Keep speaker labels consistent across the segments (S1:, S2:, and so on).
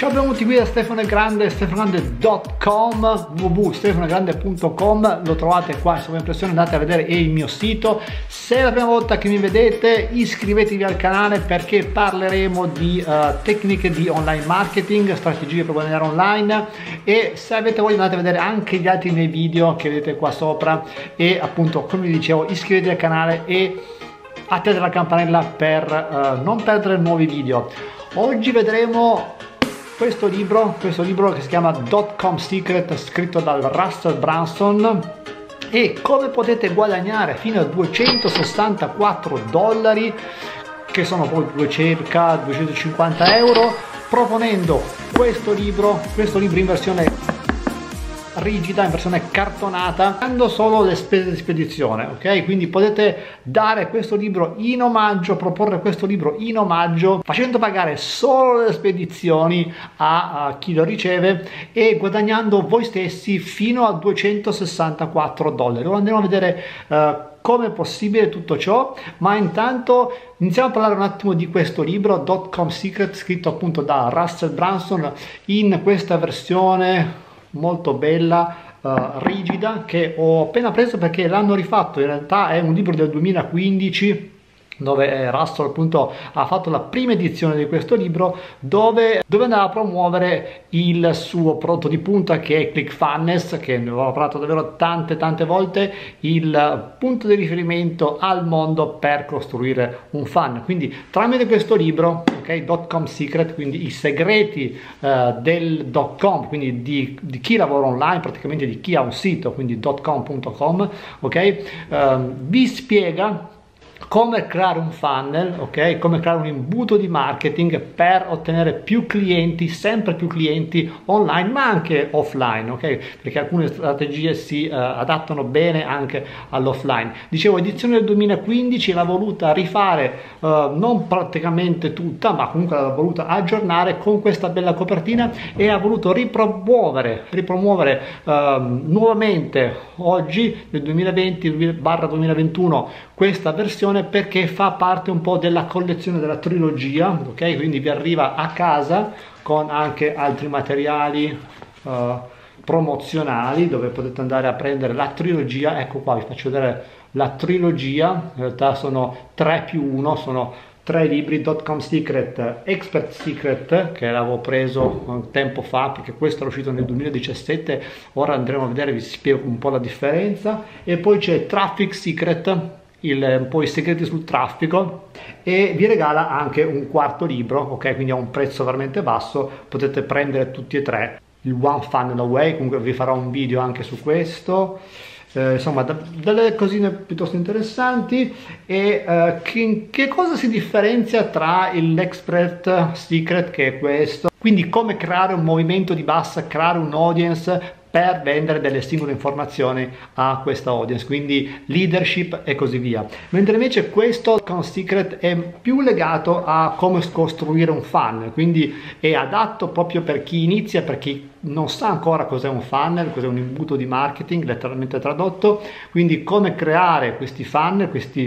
S1: Ciao, benvenuti qui da Stefano Grande, stefanogrande.com, www.stefanogrande.com, lo trovate qua in sovraimpressione, andate a vedere il mio sito. Se è la prima volta che mi vedete, iscrivetevi al canale perché parleremo di tecniche di online marketing, strategie per guadagnare online, e se avete voglia andate a vedere anche gli altri miei video che vedete qua sopra, e appunto, come vi dicevo, iscrivetevi al canale e attivate la campanella per non perdere nuovi video. Oggi vedremo questo libro che si chiama Dot-Com Secret, scritto dal Russell Brunson, e come potete guadagnare fino a $264, che sono poi circa 250 euro, proponendo questo libro in versione rigida, in versione cartonata, dando solo le spese di spedizione, ok? Quindi potete dare questo libro in omaggio, proporre questo libro in omaggio, facendo pagare solo le spedizioni a chi lo riceve e guadagnando voi stessi fino a $264. Ora andiamo a vedere come è possibile tutto ciò, ma intanto iniziamo a parlare un attimo di questo libro Dot-Com Secret, scritto appunto da Russell Brunson in questa versione molto bella, rigida, che ho appena preso perché l'hanno rifatto. In realtà è un libro del 2015 dove Russell appunto ha fatto la prima edizione di questo libro, dove andava a promuovere il suo prodotto di punta, che è ClickFunnels, che ne avevo parlato davvero tante volte, il punto di riferimento al mondo per costruire un funnel. Quindi tramite questo libro, ok, Dot-Com Secret, quindi i segreti del .com, quindi di chi lavora online, praticamente di chi ha un sito, quindi .com.com, ok, vi spiega come creare un funnel, ok? Come creare un imbuto di marketing per ottenere più clienti, sempre più clienti online, ma anche offline, ok? Perché alcune strategie si adattano bene anche all'offline. Dicevo, edizione del 2015, l'ha voluta rifare, non praticamente tutta, ma comunque l'ha voluta aggiornare con questa bella copertina, e ha voluto ripromuovere nuovamente oggi, nel 2020-2021, questa versione, perché fa parte un po' della collezione della trilogia, ok? Quindi vi arriva a casa con anche altri materiali promozionali, dove potete andare a prendere la trilogia. Ecco qua, vi faccio vedere la trilogia. In realtà sono 3+1, sono 3 libri: Dot-Com Secret, Expert Secret, che l'avevo preso un tempo fa perché questo è uscito nel 2017, ora andremo a vedere, vi spiego un po' la differenza, e poi c'è Traffic Secret, un po' i segreti sul traffico, e vi regala anche un quarto libro, ok? Quindi a un prezzo veramente basso, potete prendere tutti e tre, il One Funnel Away. Comunque vi farò un video anche su questo, insomma delle cosine piuttosto interessanti. E che cosa si differenzia tra l'Expert Secret, che è questo, quindi come creare un movimento di massa, creare un audience per vendere delle singole informazioni a questa audience, quindi leadership e così via. Mentre invece questo Dot-Com Secret è più legato a come costruire un funnel, quindi è adatto proprio per chi inizia, per chi non sa ancora cos'è un funnel, cos'è un imbuto di marketing, letteralmente tradotto. Quindi come creare questi funnel,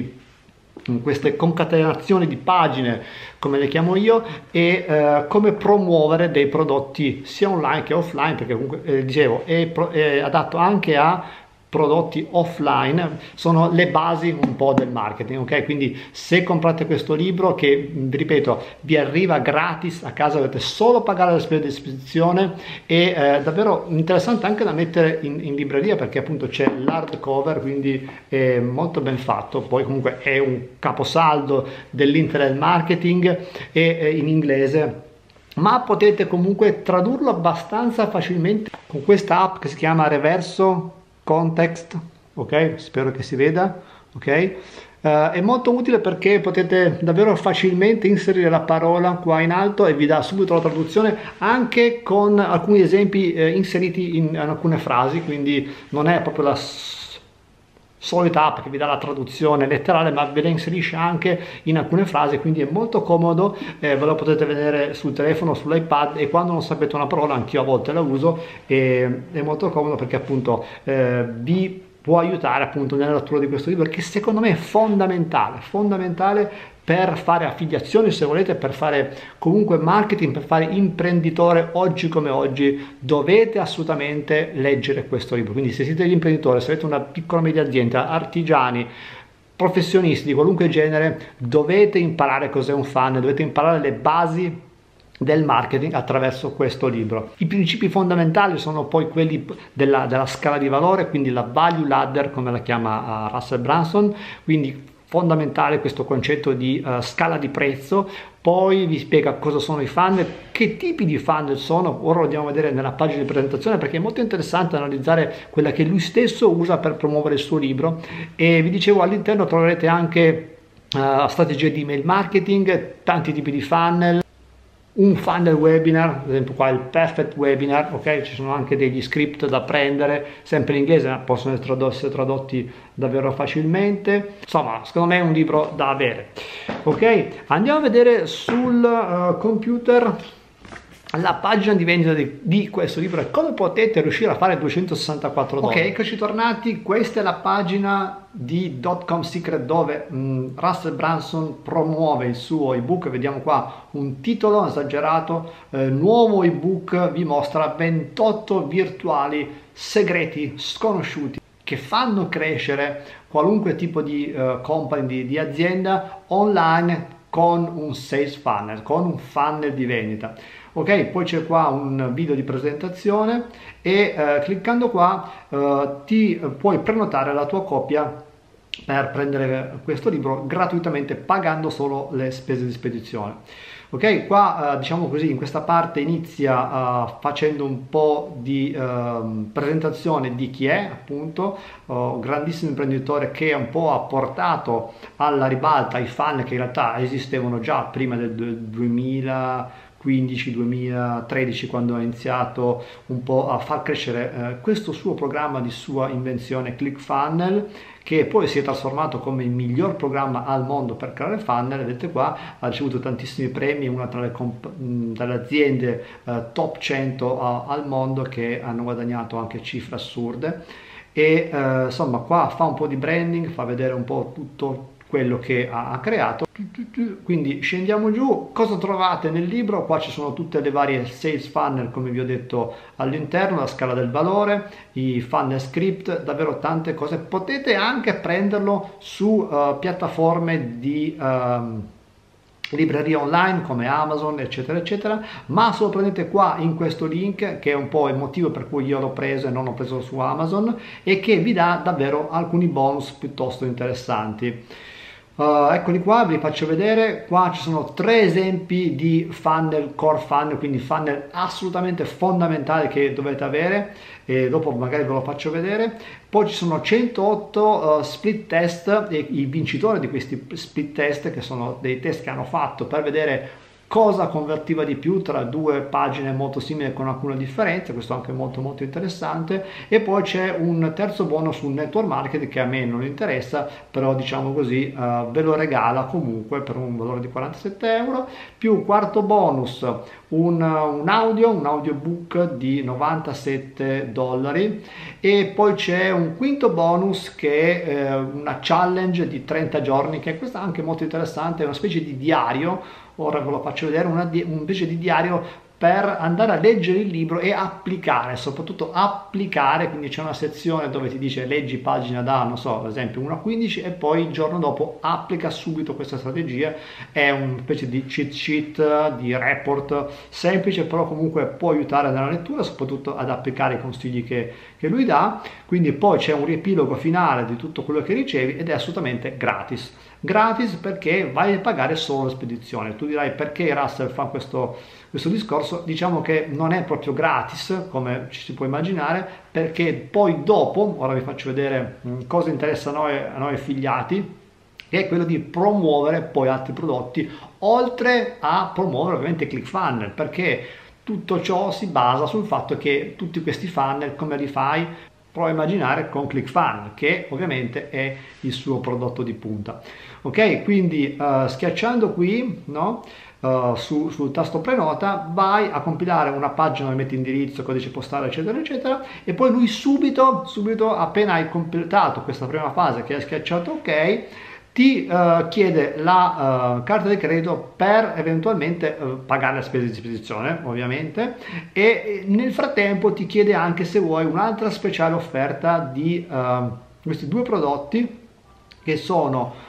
S1: queste concatenazioni di pagine, come le chiamo io, e come promuovere dei prodotti sia online che offline, perché comunque dicevo è adatto anche a prodotti offline, sono le basi un po' del marketing, ok? Quindi se comprate questo libro, che vi ripeto vi arriva gratis a casa, dovete solo pagare la spesa di spedizione, e davvero interessante anche da mettere in libreria, perché appunto c'è l'hardcover, quindi è molto ben fatto. Poi comunque è un caposaldo dell'internet marketing, e in inglese, ma potete comunque tradurlo abbastanza facilmente con questa app che si chiama Reverso Context, ok? Spero che si veda, ok? È molto utile perché potete davvero facilmente inserire la parola qua in alto e vi dà subito la traduzione, anche con alcuni esempi inseriti in alcune frasi, quindi non è proprio la solita app che vi dà la traduzione letterale, ma ve la inserisce anche in alcune frasi, quindi è molto comodo. Ve lo potete vedere sul telefono, sull'iPad, e quando non sapete una parola, anch'io a volte la uso, è molto comodo perché appunto vi può aiutare appunto nella lettura di questo libro, che secondo me è fondamentale per fare affiliazioni, se volete, per fare comunque marketing, per fare imprenditore oggi come oggi, dovete assolutamente leggere questo libro. Quindi se siete l'imprenditore, se avete una piccola media azienda, artigiani, professionisti di qualunque genere, dovete imparare cos'è un funnel, dovete imparare le basi del marketing attraverso questo libro. I principi fondamentali sono poi quelli della scala di valore, quindi la value ladder, come la chiama Russell Brunson, quindi fondamentale questo concetto di scala di prezzo. Poi vi spiega cosa sono i funnel, che tipi di funnel sono, ora lo andiamo a vedere nella pagina di presentazione, perché è molto interessante analizzare quella che lui stesso usa per promuovere il suo libro. E vi dicevo, all'interno troverete anche strategie di email marketing, tanti tipi di funnel, un funnel webinar, ad esempio qua il perfect webinar, ok? Ci sono anche degli script da prendere, sempre in inglese, ma possono essere tradotti davvero facilmente. Insomma, secondo me è un libro da avere. Ok, andiamo a vedere sul computer la pagina di vendita di questo libro e come potete riuscire a fare $264. Ok, eccoci tornati. Questa è la pagina di Dotcom Secret dove Russell Brunson promuove il suo ebook. Vediamo qua un titolo esagerato, nuovo ebook, vi mostra 28 virtuali segreti sconosciuti che fanno crescere qualunque tipo di company, di azienda online con un sales funnel, con un funnel di vendita. Ok, poi c'è qua un video di presentazione e cliccando qua ti puoi prenotare la tua copia per prendere questo libro gratuitamente, pagando solo le spese di spedizione. Ok, qua diciamo così, in questa parte inizia facendo un po' di presentazione di chi è, appunto, grandissimo imprenditore che un po' ha portato alla ribalta i funnel che in realtà esistevano già prima del 2015-2013, quando ha iniziato un po' a far crescere questo suo programma di sua invenzione ClickFunnels, che poi si è trasformato come il miglior programma al mondo per creare funnel. Vedete qua, ha ricevuto tantissimi premi, una tra le aziende top 100 al mondo, che hanno guadagnato anche cifre assurde. E insomma, qua fa un po' di branding, fa vedere un po' tutto quello che ha creato. Quindi scendiamo giù. Cosa trovate nel libro? Qua ci sono tutte le varie sales funnel, come vi ho detto, all'interno, la scala del valore, i funnel script, davvero tante cose. Potete anche prenderlo su piattaforme di librerie online come Amazon, eccetera eccetera, ma se lo prendete qua in questo link, che è un po' il motivo per cui io l'ho preso e non l'ho preso su Amazon, e che vi dà davvero alcuni bonus piuttosto interessanti. Eccoli qua, vi faccio vedere. Qua ci sono 3 esempi di funnel, core funnel, quindi funnel assolutamente fondamentali che dovete avere, e dopo magari ve lo faccio vedere. Poi ci sono 108 split test, e i vincitori di questi split test, che sono dei test che hanno fatto per vedere cosa convertiva di più tra due pagine molto simili con alcune differenze. Questo è anche molto molto interessante. E poi c'è un terzo bonus sul network marketing, che a me non interessa, però diciamo così ve lo regala comunque per un valore di 47 euro, più quarto bonus un audiobook di $97, e poi c'è un quinto bonus che è una challenge di 30 giorni, che questa è anche molto interessante, è una specie di diario. Ora ve lo faccio vedere, invece di diario per andare a leggere il libro e applicare, soprattutto applicare. Quindi c'è una sezione dove ti dice leggi pagina da, non so, ad esempio 1 a 15, e poi il giorno dopo applica subito questa strategia. È una specie di cheat sheet, di report semplice, però comunque può aiutare nella lettura, soprattutto ad applicare i consigli che lui dà. Quindi poi c'è un riepilogo finale di tutto quello che ricevi, ed è assolutamente gratis. Gratis perché vai a pagare solo la spedizione. Tu dirai: perché Russell fa questo discorso? Diciamo che non è proprio gratis come ci si può immaginare, perché poi dopo, ora vi faccio vedere cosa interessa a noi affiliati, che è quello di promuovere poi altri prodotti, oltre a promuovere ovviamente ClickFunnels, perché tutto ciò si basa sul fatto che tutti questi funnel come li fai? Prova a immaginare con ClickFunnels, che ovviamente è il suo prodotto di punta. Ok, quindi schiacciando qui, no, sul tasto prenota, vai a compilare una pagina dove metti indirizzo, codice postale, eccetera eccetera, e poi lui subito appena hai completato questa prima fase, che hai schiacciato ok, ti chiede la carta di credito per eventualmente pagare le spese di spedizione, ovviamente, e nel frattempo ti chiede anche se vuoi un'altra speciale offerta di questi due prodotti, che sono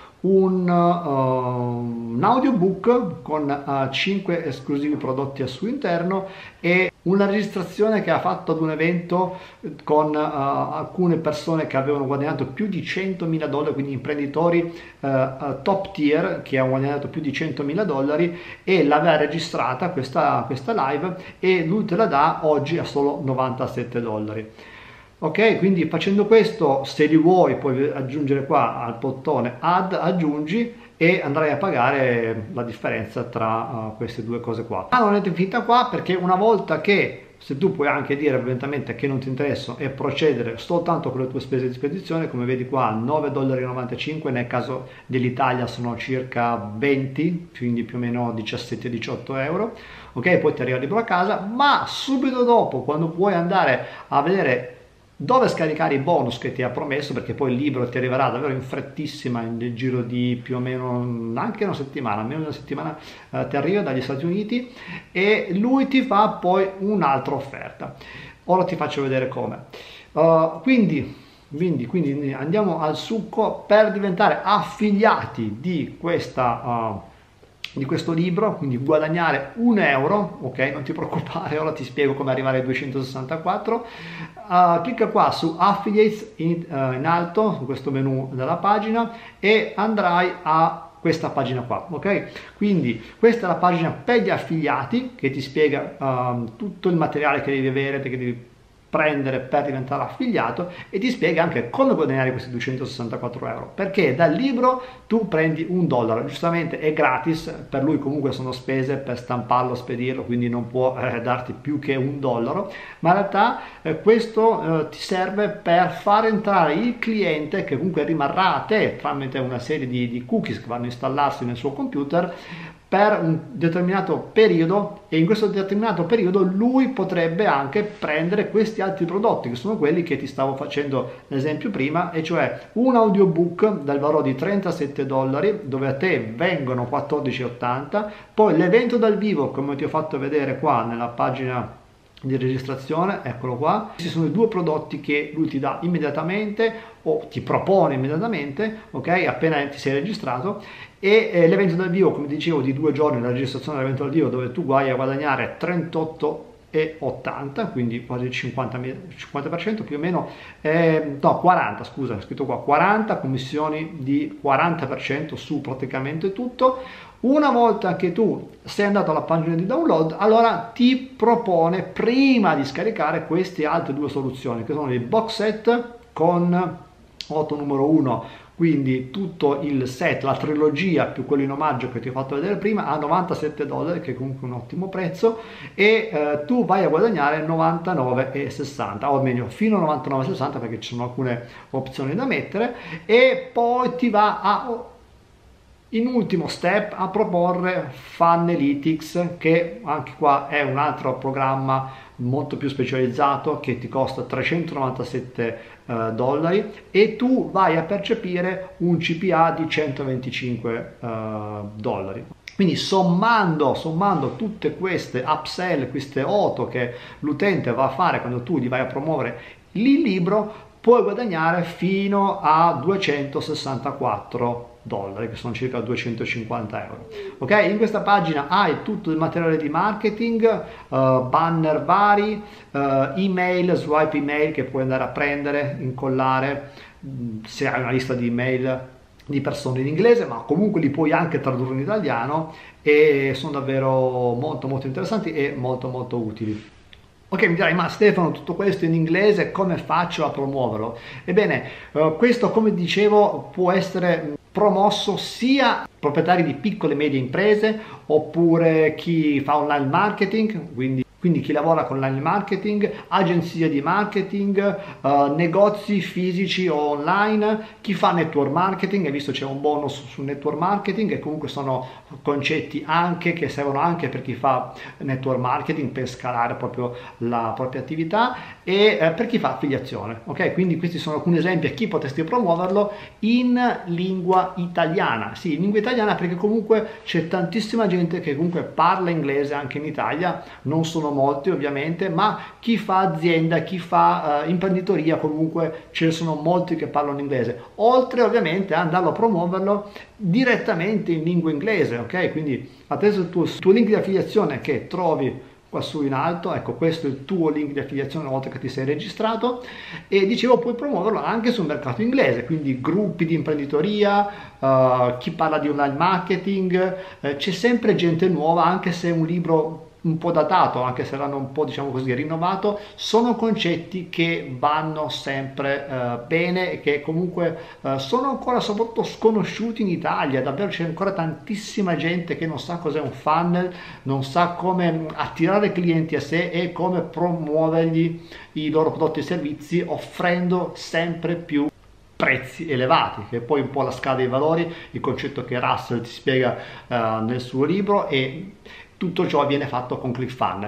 S1: un audiobook con 5 esclusivi prodotti al suo interno e una registrazione che ha fatto ad un evento con alcune persone che avevano guadagnato più di $100.000, quindi imprenditori top tier che hanno guadagnato più di $100.000, e l'aveva registrata questa live, e lui te la dà oggi a solo $97. Ok, quindi facendo questo, se li vuoi puoi aggiungere qua al bottone add, aggiungi, e andrai a pagare la differenza tra queste due cose qua. Ma non è finita qua, perché una volta che, se tu puoi anche dire evidentemente che non ti interessa e procedere soltanto con le tue spese di spedizione, come vedi qua $9,95, nel caso dell'Italia sono circa 20, quindi più o meno 17-18 euro. Ok, poi ti arriva il libro a casa, ma subito dopo, quando puoi andare a vedere dove scaricare i bonus che ti ha promesso, perché poi il libro ti arriverà davvero in frettissima, nel giro di più o meno anche una settimana, almeno una settimana ti arriva dagli Stati Uniti, e lui ti fa poi un'altra offerta. Ora ti faccio vedere come. Quindi andiamo al succo. Per diventare affiliati di questo libro, quindi guadagnare €1, ok, non ti preoccupare, ora ti spiego come arrivare ai 264. Clicca qua su Affiliates in alto, su questo menu della pagina, e andrai a questa pagina qua, ok? Quindi questa è la pagina per gli affiliati, che ti spiega tutto il materiale che devi avere, che devi prendere per diventare affiliato, e ti spiega anche come guadagnare questi 264 euro, perché dal libro tu prendi $1, giustamente è gratis, per lui comunque sono spese per stamparlo, spedirlo, quindi non può darti più che $1, ma in realtà questo ti serve per far entrare il cliente, che comunque rimarrà a te tramite una serie di cookies che vanno a installarsi nel suo computer per un determinato periodo, e in questo determinato periodo lui potrebbe anche prendere questi altri prodotti, che sono quelli che ti stavo facendo l'esempio prima, e cioè un audiobook dal valore di $37, dove a te vengono $14,80, poi l'evento dal vivo, come ti ho fatto vedere qua nella pagina di registrazione, eccolo qua. Questi sono i due prodotti che lui ti dà immediatamente, o ti propone immediatamente, ok, appena ti sei registrato, e l'evento dal vivo, come dicevo, di 2 giorni, la registrazione dell'evento dal vivo, dove tu vai a guadagnare $38,80, quindi quasi il 50% più o meno, no 40, scusa, è scritto qua 40, commissioni di 40% su praticamente tutto. Una volta che tu sei andato alla pagina di download, allora ti propone, prima di scaricare, queste altre due soluzioni, che sono il box set con 8 numero 1, quindi tutto il set, la trilogia più quello in omaggio che ti ho fatto vedere prima, a $97, che è comunque un ottimo prezzo, e tu vai a guadagnare $99,60, o meglio fino a $99,60, perché ci sono alcune opzioni da mettere, e poi ti va in ultimo step a proporre Funnelytics, che anche qua è un altro programma molto più specializzato, che ti costa $397, e tu vai a percepire un CPA di $125. Quindi sommando tutte queste upsell, queste auto che l'utente va a fare quando tu gli vai a promuovere il libro, puoi guadagnare fino a $264, che sono circa 250 euro. Ok, in questa pagina hai tutto il materiale di marketing, banner vari, email, swipe email che puoi andare a prendere, incollare, se hai una lista di email di persone in inglese, ma comunque li puoi anche tradurre in italiano, e sono davvero molto interessanti e molto utili. Ok, mi dirai, ma Stefano, tutto questo in inglese, come faccio a promuoverlo? Ebbene, questo, come dicevo, può essere promosso sia proprietari di piccole e medie imprese, oppure chi fa online marketing, quindi quindi chi lavora con l'online marketing, agenzie di marketing, negozi fisici o online, chi fa network marketing, e visto c'è un bonus sul network marketing, e comunque sono concetti anche che servono anche per chi fa network marketing per scalare proprio la propria attività, e per chi fa affiliazione. Ok, quindi questi sono alcuni esempi a chi potresti promuoverlo in lingua italiana. Sì, in lingua italiana, perché comunque c'è tantissima gente che comunque parla inglese anche in Italia, non sono molti ovviamente, ma chi fa azienda, chi fa imprenditoria, comunque ce ne sono molti che parlano inglese, oltre ovviamente a andarlo a promuoverlo direttamente in lingua inglese. Ok, quindi attraverso il tuo link di affiliazione che trovi qua su in alto, ecco, questo è il tuo link di affiliazione una volta che ti sei registrato, e dicevo puoi promuoverlo anche sul mercato inglese, quindi gruppi di imprenditoria, chi parla di online marketing, c'è sempre gente nuova, anche se è un libro un po' datato, anche se l'hanno un po', diciamo così, rinnovato, sono concetti che vanno sempre bene e che comunque sono ancora soprattutto sconosciuti in Italia. Davvero c'è ancora tantissima gente che non sa cos'è un funnel, non sa come attirare clienti a sé e come promuovergli i loro prodotti e servizi, offrendo sempre più prezzi elevati, che è poi un po' la scala dei valori, il concetto che Russell ti spiega nel suo libro, e tutto ciò viene fatto con ClickFunnels.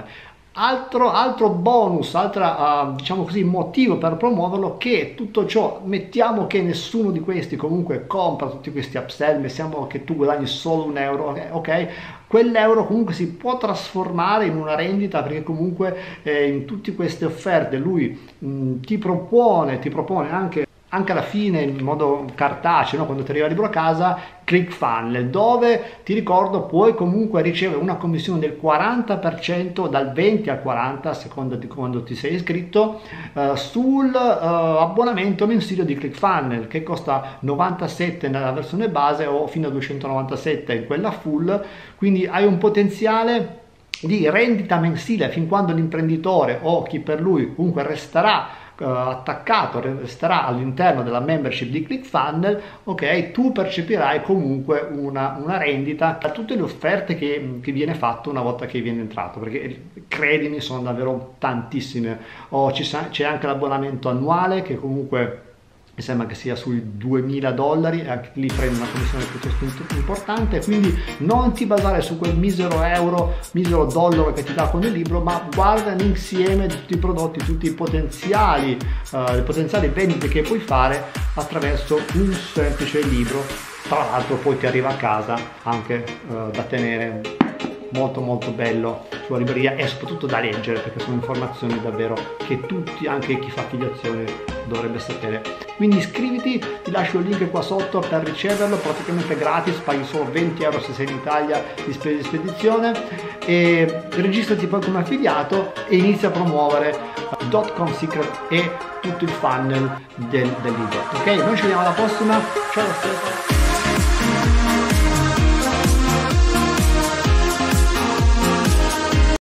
S1: Altro bonus, diciamo così, motivo per promuoverlo, che tutto ciò, mettiamo che nessuno di questi comunque compra tutti questi upsell, mettiamo che tu guadagni solo €1, ok? Quell'euro comunque si può trasformare in una rendita, perché comunque in tutte queste offerte lui ti propone anche alla fine in modo cartaceo, no? Quando ti arriva il libro a casa, ClickFunnels, dove ti ricordo puoi comunque ricevere una commissione del 40%, dal 20 al 40 a seconda di quando ti sei iscritto, sul abbonamento mensile di ClickFunnels, che costa 97 nella versione base o fino a 297 in quella full. Quindi hai un potenziale di rendita mensile fin quando l'imprenditore o chi per lui comunque resterà attaccato, resterà all'interno della membership di ClickFunnels. Ok, tu percepirai comunque una rendita da tutte le offerte che viene fatto una volta che viene entrato, perché credimi sono davvero tantissime. C'è anche l'abbonamento annuale che comunque mi sembra che sia sui $2000, e anche lì prendi una commissione piuttosto importante. Quindi non ti basare su quel misero dollaro che ti dà con il libro, ma guarda l'insieme di tutti i prodotti, tutti i potenziali vendite che puoi fare attraverso un semplice libro. Tra l'altro poi ti arriva a casa anche da tenere, molto molto bello, sulla libreria, e soprattutto da leggere, perché sono informazioni davvero che tutti, anche chi fa affiliazione, dovrebbe sapere. Quindi iscriviti, ti lascio il link qua sotto per riceverlo, praticamente gratis, paghi solo €20 se sei in Italia di spese di spedizione, e registrati poi come affiliato e inizia a promuovere .com Secret e tutto il funnel del libro. Ok, noi ci vediamo alla prossima, ciao.